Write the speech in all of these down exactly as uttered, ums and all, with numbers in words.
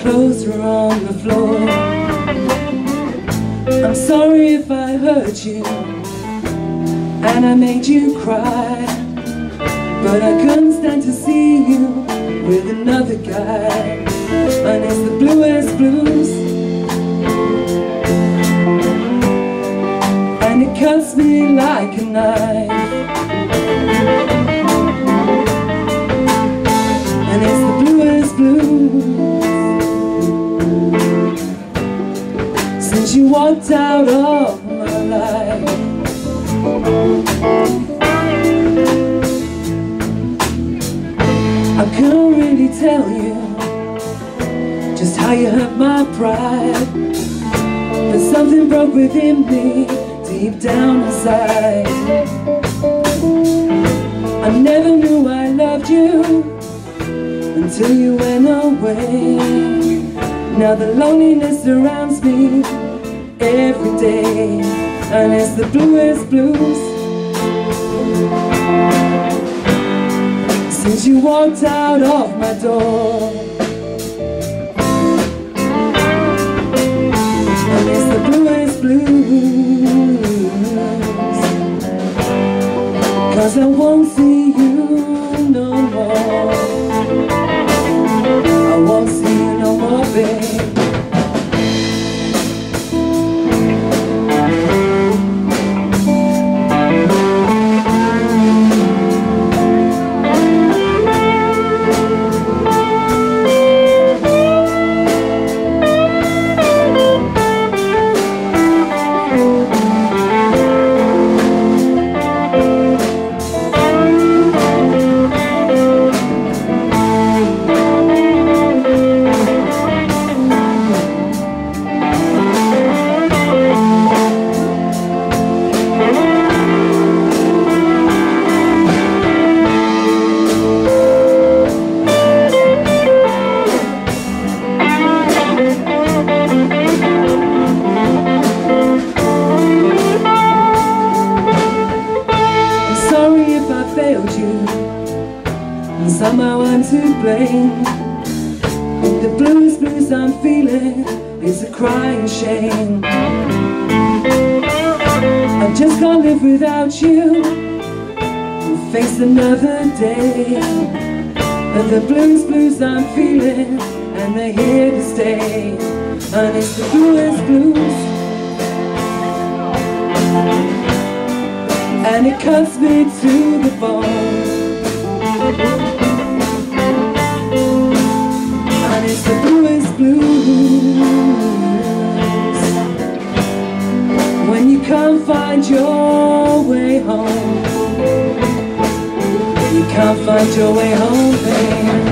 clothes are on the floor. I'm sorry if I hurt you and I made you cry, but I couldn't stand to see you with another guy. And it's the bluest blues, and it cuts me like a knife. And it's the bluest blues since you walked out of my life. I couldn't really tell you just how you hurt my pride, but something broke within me deep down inside. I never knew I loved you until you went away. Now the loneliness surrounds me every day, and it's the bluest blues since you walked out of my door. And it's the bluest blues 'cause I won't see you no more. I won't see you no more, babe. Somehow I'm to blame. The blues, blues I'm feeling is a crying shame. I just can't live without you and face another day. But the blues, blues I'm feeling, and they're here to stay. And it's the bluest blues, and it cuts me to the bone. And it's the bluest blues when you can't find your way home. You can't find your way home, babe.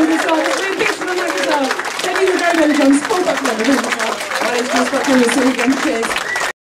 drums as well. Let's do a big for the mic as well. Debbie's a very good drums. Paul Buckland, the drums as well. My name's Chris Buckland. We'll see you again. Cheers.